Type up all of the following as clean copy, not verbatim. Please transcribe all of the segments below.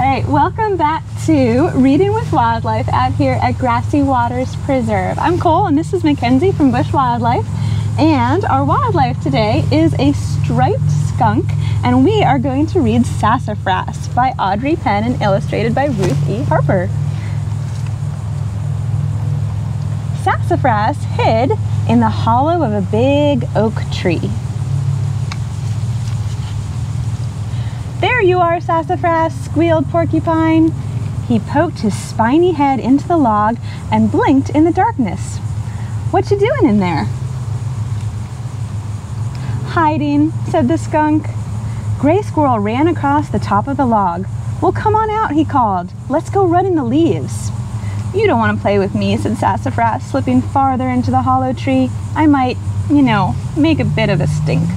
right, welcome back to Reading with Wildlife out here at Grassy Waters Preserve. I'm Cole and this is Mackenzie from Bush Wildlife, and our wildlife today is a striped skunk, and we are going to read Sassafras by Audrey Penn and illustrated by Ruth E. Harper. Sassafras hid in the hollow of a big oak tree. "There you are, Sassafras," squealed Porcupine. He poked his spiny head into the log and blinked in the darkness. "What you doing in there?" "Hiding," said the skunk. Gray Squirrel ran across the top of the log. "Well, come on out," he called. "Let's go run in the leaves." "You don't want to play with me," said Sassafras, slipping farther into the hollow tree. "I might, make a bit of a stink."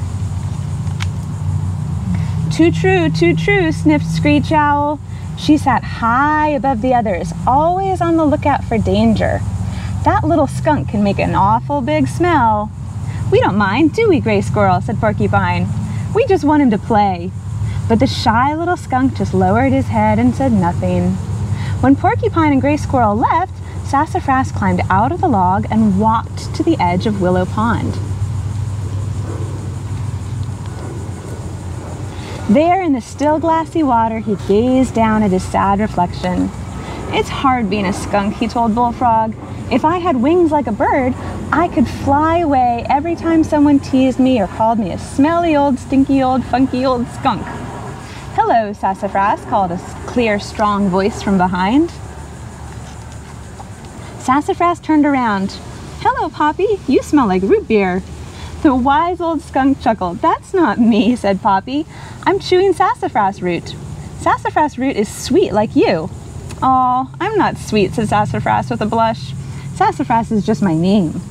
Too true, sniffed Screech Owl. She sat high above the others, always on the lookout for danger. "That little skunk can make an awful big smell." "We don't mind, do we, Gray Squirrel?" said Porcupine. "We just want him to play." But the shy little skunk just lowered his head and said nothing. When Porcupine and Gray Squirrel left, Sassafras climbed out of the log and walked to the edge of Willow Pond. There in the still glassy water, he gazed down at his sad reflection. "It's hard being a skunk," he told Bullfrog. "If I had wings like a bird, I could fly away every time someone teased me or called me a smelly old, stinky old, funky old skunk." "Hello, Sassafras," called a clear, strong voice from behind. Sassafras turned around. "Hello, Poppy, you smell like root beer." The wise old skunk chuckled. "That's not me," said Poppy. "I'm chewing sassafras root. Sassafras root is sweet like you." "Aw, I'm not sweet," said Sassafras with a blush. "Sassafras is just my name."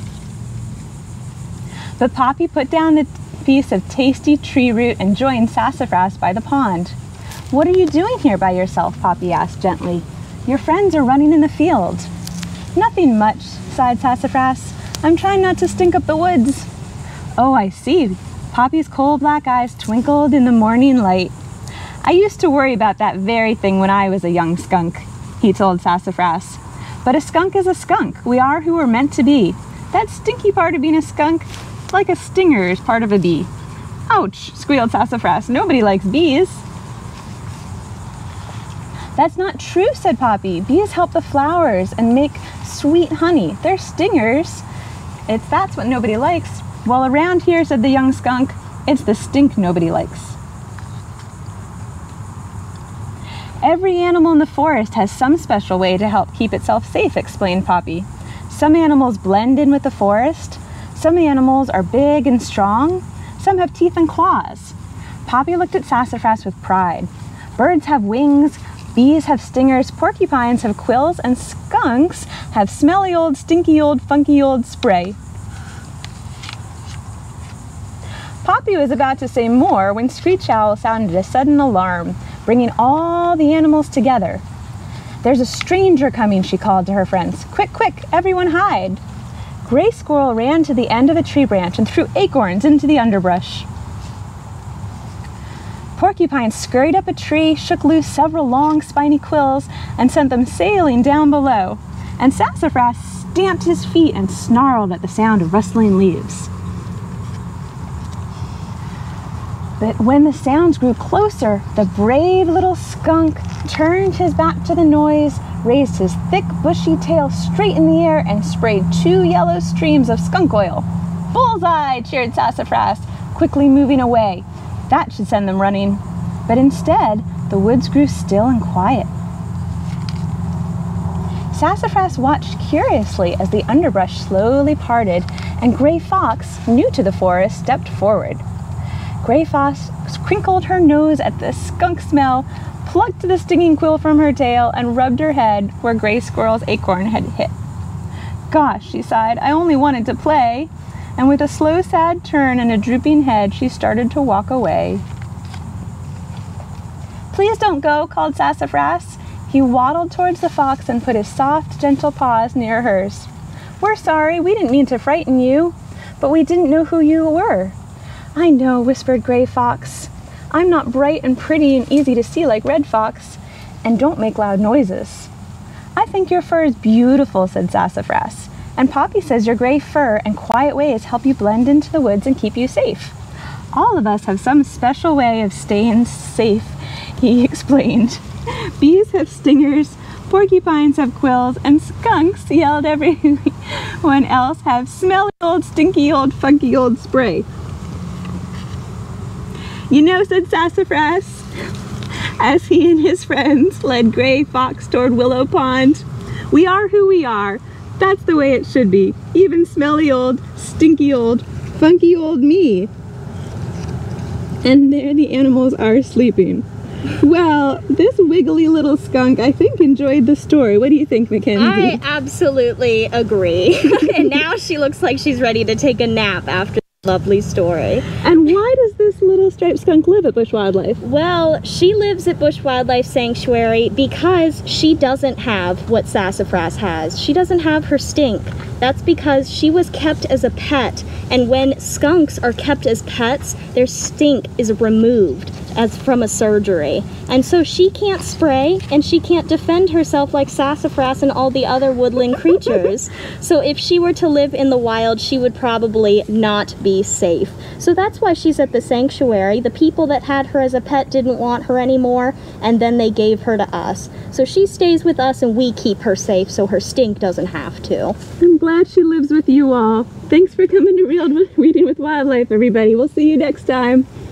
But Poppy put down the piece of tasty tree root and joined Sassafras by the pond. "What are you doing here by yourself?" Poppy asked gently. "Your friends are running in the field." "Nothing much," sighed Sassafras. "I'm trying not to stink up the woods." "Oh, I see." Poppy's coal black eyes twinkled in the morning light. "I used to worry about that very thing when I was a young skunk," he told Sassafras. "But a skunk is a skunk. We are who we're meant to be. That stinky part of being a skunk, like a stinger, is part of a bee." "Ouch," squealed Sassafras. "Nobody likes bees." "That's not true," said Poppy. "Bees help the flowers and make sweet honey. They're stingers. That's what nobody likes." "Well, around here," said the young skunk, "it's the stink nobody likes." "Every animal in the forest has some special way to help keep itself safe," explained Poppy. "Some animals blend in with the forest. Some animals are big and strong. Some have teeth and claws." Poppy looked at Sassafras with pride. "Birds have wings, bees have stingers, porcupines have quills, and skunks have smelly old, stinky old, funky old spray." Poppy was about to say more when Screech Owl sounded a sudden alarm, bringing all the animals together. "There's a stranger coming," she called to her friends. "Quick, quick, everyone hide." Gray Squirrel ran to the end of a tree branch and threw acorns into the underbrush. Porcupine scurried up a tree, shook loose several long spiny quills, and sent them sailing down below. And Sassafras stamped his feet and snarled at the sound of rustling leaves. But when the sounds grew closer, the brave little skunk turned his back to the noise, raised his thick, bushy tail straight in the air, and sprayed 2 yellow streams of skunk oil. "Bullseye!" cheered Sassafras, quickly moving away. That should send them running. But instead, the woods grew still and quiet. Sassafras watched curiously as the underbrush slowly parted, and Gray Fox, new to the forest, stepped forward. Gray Fox crinkled her nose at the skunk smell, plucked the stinging quill from her tail, and rubbed her head where Gray Squirrel's acorn had hit. "Gosh," she sighed, "I only wanted to play." And with a slow, sad turn and a drooping head, she started to walk away. "Please don't go," called Sassafras. He waddled towards the fox and put his soft, gentle paws near hers. "We're sorry, we didn't mean to frighten you, but we didn't know who you were." "I know," whispered Gray Fox. I'm not bright and pretty and easy to see like Red Fox, and don't make loud noises. I think your fur is beautiful, said Sassafras, and Poppy says your gray fur and quiet ways help you blend into the woods and keep you safe. All of us have some special way of staying safe, he explained. Bees have stingers, porcupines have quills, and skunks, yelled everyone else, have smelly old, stinky old, funky old spray. You know, said Sassafras, as he and his friends led Gray Fox toward Willow Pond, we are who we are. That's the way it should be. Even smelly old, stinky old, funky old me. And there the animals are sleeping. Well, this wiggly little skunk, I think, enjoyed the story. What do you think, Mackenzie? I absolutely agree. And now she looks like she's ready to take a nap after the lovely story. And why does this little striped skunk live at Bush Wildlife? Well, she lives at Bush Wildlife Sanctuary because she doesn't have what Sassafras has. She doesn't have her stink. That's because she was kept as a pet, and when skunks are kept as pets, their stink is removed as from a surgery. And so she can't spray and she can't defend herself like Sassafras and all the other woodland creatures. So if she were to live in the wild, she would probably not be safe. So that's why she's at the sanctuary. The people that had her as a pet didn't want her anymore, and then they gave her to us. So she stays with us and we keep her safe so her stink doesn't have to. I'm glad she lives with you all. Thanks for coming to Reading with Wildlife, everybody. We'll see you next time.